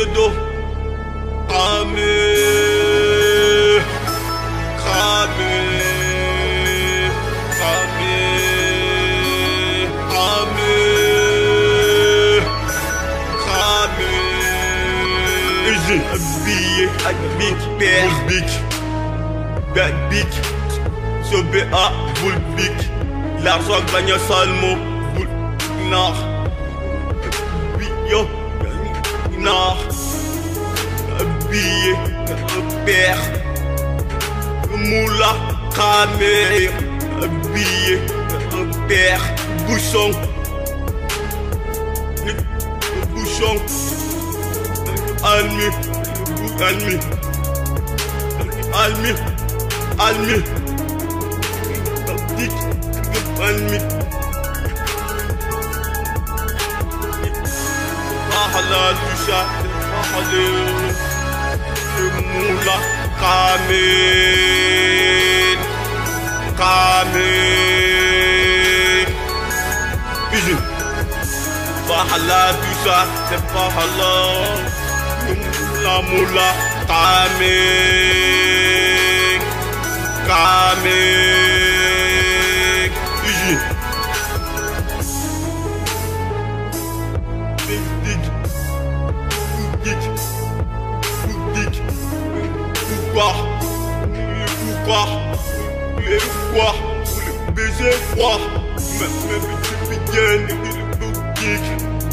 dodo. Cramé, cramé, cramé, cramé, cramé. Easy, habillé, big, père, big, bad big, sobé à boule big. L'argent gagne salmo, boule nord. Yo, nord. Habillé, père, moula, cramé, habillé, père, bouchon, bouchon, almi, almi, almi, almi, dick, almi. Ahala du chat, ahala. Moula, Kamel, Kamel. Easy. Bahala, tout ça, c'est pas halal. Moula, moula, Kamel, Kamel. Easy. Big dick, big dick. Pourquoi les quoi les baisers froids, même tu piquennes et le boutique,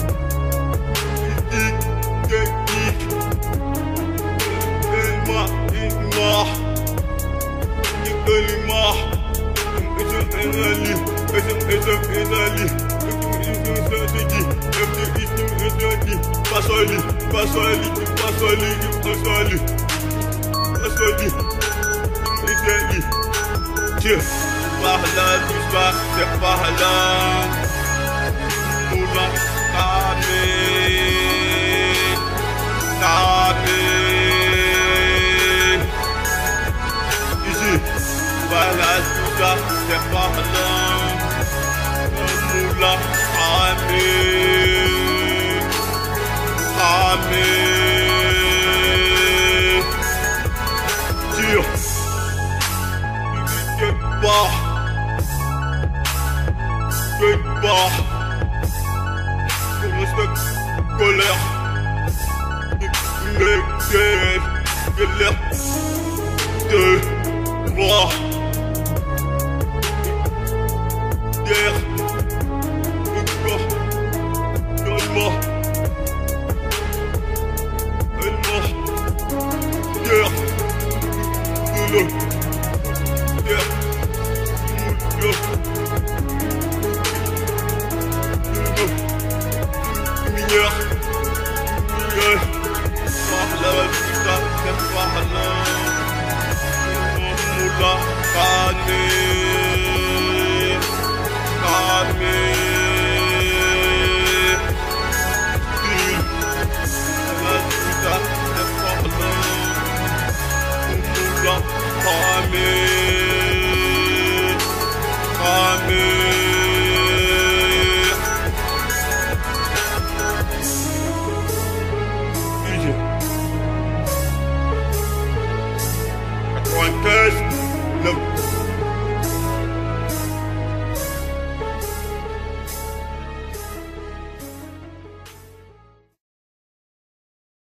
Dieu, par là, tout ça, c'est par là. Moula, Kamel, Kamel. Ici, par là, tout ça, c'est par là. Moula, Kamel, Kamel. Dieu. Bah, je respecte colère, les guerres, de roi, guerre, donne-moi, donne-moi, guerre, de l'eau, guerre. Mineur, par là, putain, c'est par là. Moula, Kamel, Kamel. Putain, c'est par là. Moula, Kamel, Kamel. Le